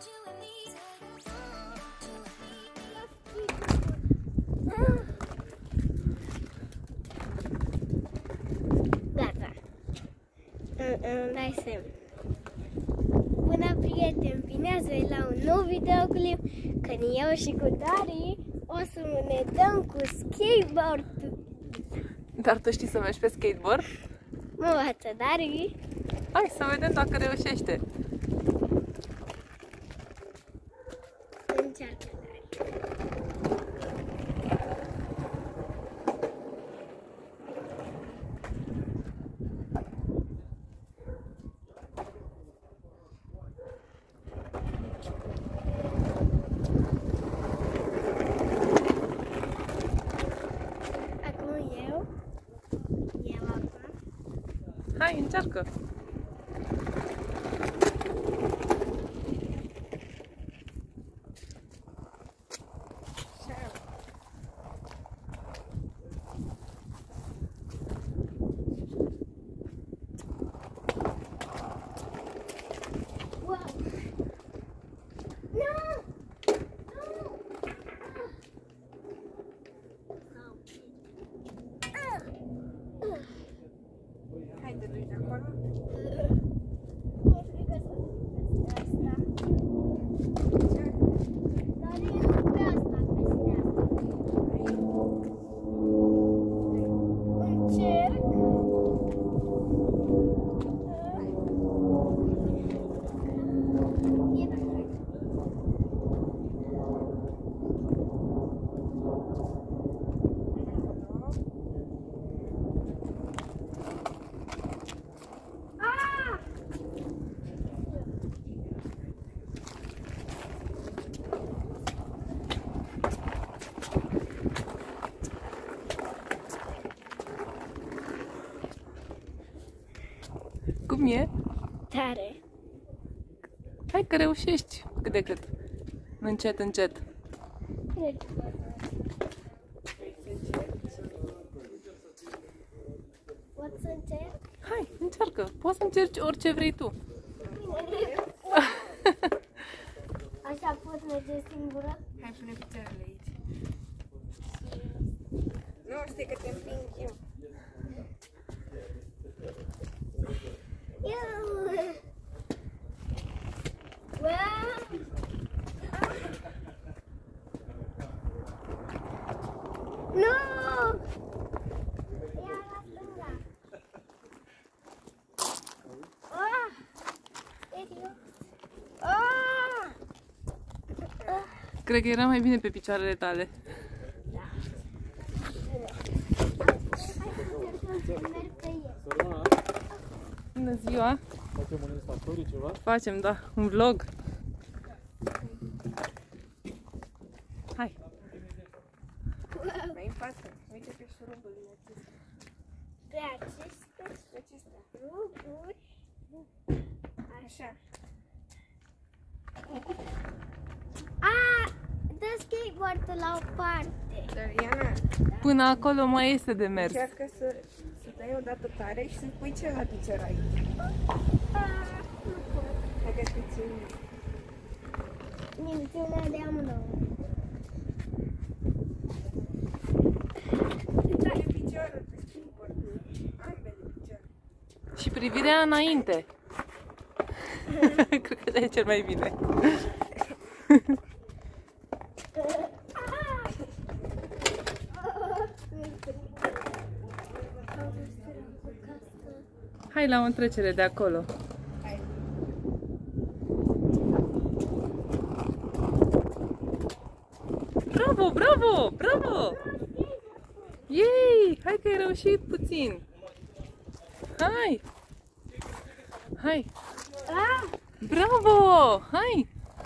Gata. Îmi dai semn. Bună, prieteni! Bine ați venit la un nou videoclip, când eu și cu Dari o să ne dăm cu skateboard. Dar tu știi să mergi pe skateboard? Mă învață Dari. Hai să vedem dacă reușește. Încearcă Dari. Hai, încearcă! Cum e? Tare. Hai că reușești cât de cât. Încet, încet. Pot să încerc? Hai, încearcă. Poți să încerci orice vrei tu. Așa pot merge singură? Hai, pune picioarele aici. Nu, știi că te împing eu. Nu! Ia la stânga. Cred că era mai bine pe picioarele tale. Bună ziua! Facem un instastory ceva? Facem, da, un vlog. Hai! Mai în față. Uite pe șuruburile acestea. Pe acestea șuruburi. Așa. Dă skateboard-ul la o parte. Dar, Iana, Până acolo mai este de mers. încearcă să dai o dată tare și să-mi pui celălalt picior aici. Dacă te țin. Mințiunea de amândouă. Dai piciorul pe skateboard. Ambele picioare. Și privirea înainte. Cred că e cel mai bine. Hai la o întrecere de acolo. Hai. Bravo, bravo, bravo! Yay! Hai că ai reușit puțin. Hai! Hai! Bravo! Hai!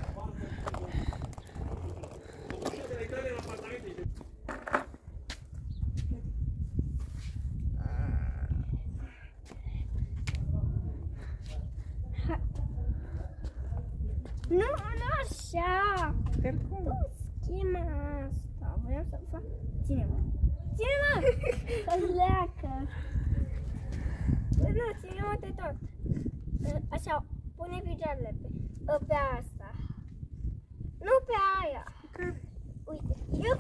Nu, nu așa! Cum? Nu schema asta. Vreau să fac... Ține-mă! Ține-mă! Leacă! Nu, ține-mă de tot. Așa, pune picioarele pe asta. Nu pe aia. Uite. Eu...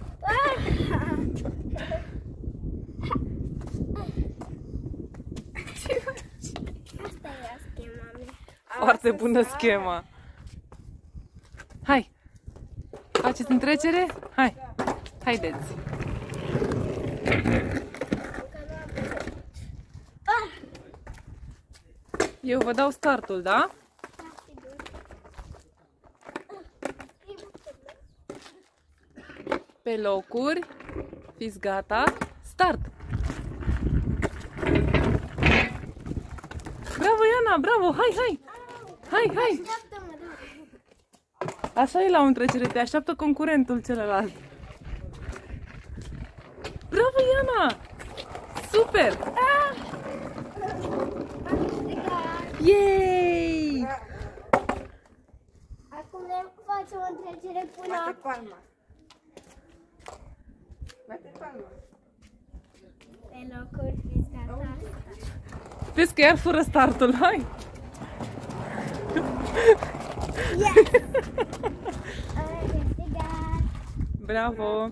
Asta e schema mea. Foarte bună schema. Hai! Faceți întrecere? Hai! Haideți! Eu vă dau startul, da? Pe locuri, fiți gata, start! Bravo, Iana, bravo, hai, hai! Hai, hai! Așa e la o întrecere, te așteaptă concurentul celălalt. Bravo, Iana! Super! Yay! Acum ne facem o întrecere până Bate acum. palma. Bate palma. Pe locuri, fiți gata. Vezi că iar fără startul, hai! Yes! Câștigat! Bravo!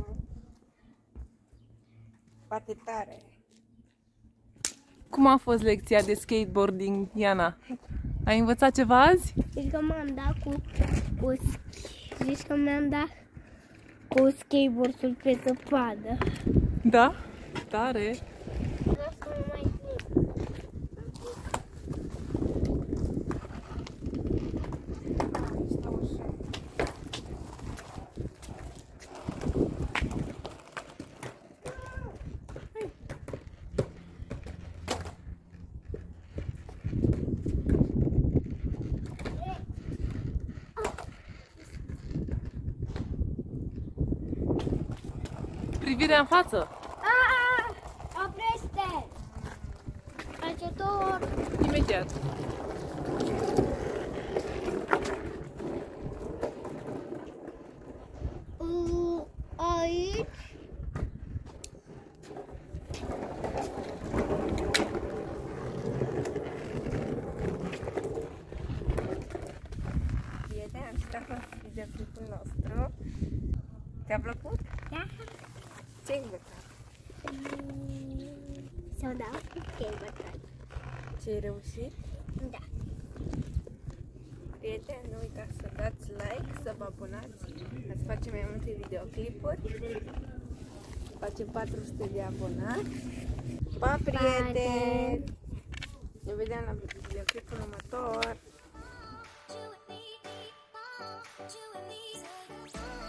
Bate tare. Cum a fost lecția de skateboarding, Iana? Ai învățat ceva azi? Zici că m-am dat Zici că mi-am dat cu skateboard-ul pe zăpadă. Da? Tare! Vreau să mă mai plimb. Privirea în față! Oprește! Ajutor! Imediat! Aici? Prieteni, asta a fost videoclipul nostru. Ți-a plăcut? Da. Ce-ai învățat? Să dau skateboard. Ce-ai reușit? Da. Prieteni, nu uitați să dați like, să vă abonați, să facem mai multe videoclipuri. Facem 400 de abonați. Pa, prieteni! Ne vedem la videoclipul următor. You and me,